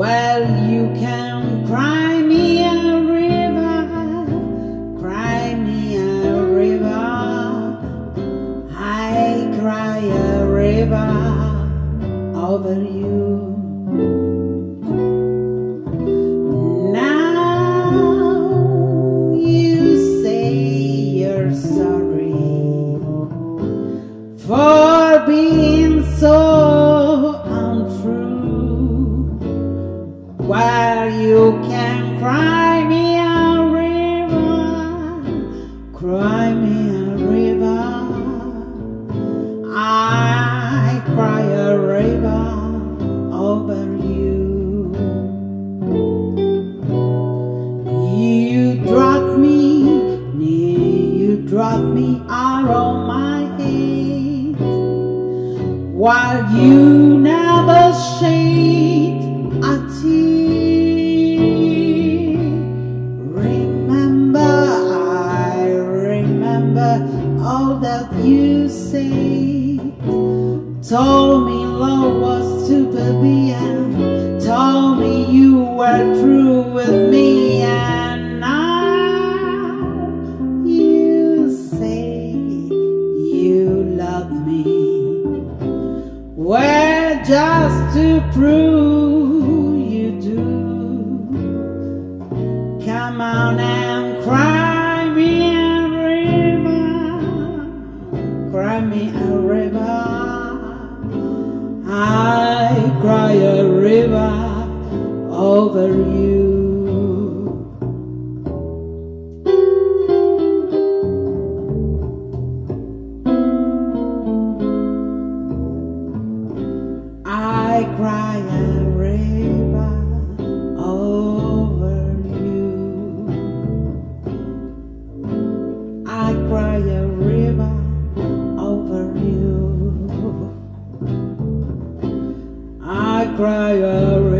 Well, you can cry me a river, cry me a river. I cry a river over you. Now you say you're sorry for being so untrue. Well, you can cry me a river, cry me a river. I cry a river over you. You dropped me, you dropped me out of my head, while you never shed a tear. Remember, I remember all that you said. Told me love was to be, and told me you were through with me. And now you say you love me. Well, just to prove you do, come on and cry me a river, cry me a river. I cry a river over you. I cry a river over you. I cry a river over you. I cry a river